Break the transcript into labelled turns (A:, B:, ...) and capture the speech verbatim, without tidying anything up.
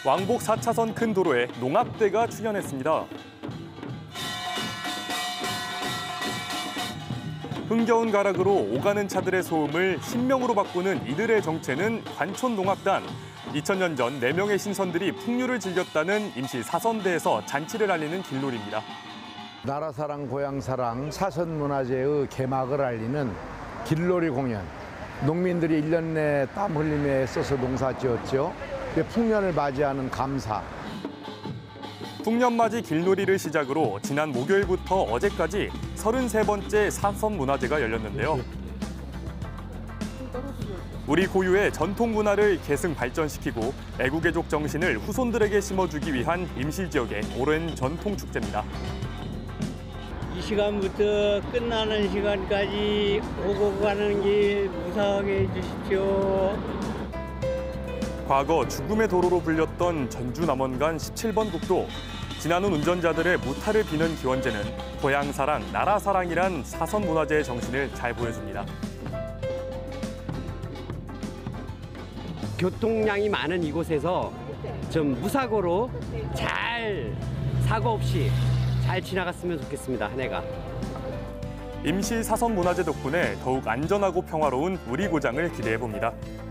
A: 왕복 사 차선 큰 도로에 농악대가 출현했습니다. 흥겨운 가락으로 오가는 차들의 소음을 신명으로 바꾸는 이들의 정체는 관촌농악단. 이천 년 전 네 명의 신선들이 풍류를 즐겼다는 임시 사선대에서 잔치를 알리는 길놀이입니다.
B: 나라사랑 고향사랑 사선문화제의 개막을 알리는 길놀이 공연. 농민들이 일 년 내 땀 흘리며 써서 농사 지었죠. 풍년을 맞이하는 감사.
A: 풍년맞이 길놀이를 시작으로 지난 목요일부터 어제까지 서른세 번째 사선문화제가 열렸는데요. 우리 고유의 전통 문화를 계승 발전시키고 애국애족 정신을 후손들에게 심어주기 위한 임실지역의 오랜 전통 축제입니다.
C: 이 시간부터 끝나는 시간까지 오고 가는 길 무사하게 해주십시오.
A: 과거 죽음의 도로로 불렸던 전주남원간 십칠 번 국도. 지나는 운전자들의 무탈을 비는 기원제는 고향사랑, 나라사랑이란 사선문화제의 정신을 잘 보여줍니다.
D: 교통량이 많은 이곳에서 좀 무사고로 잘 사고 없이 잘 지나갔으면 좋겠습니다, 한 해가.
A: 임시 사선문화제 덕분에 더욱 안전하고 평화로운 우리 고장을 기대해봅니다.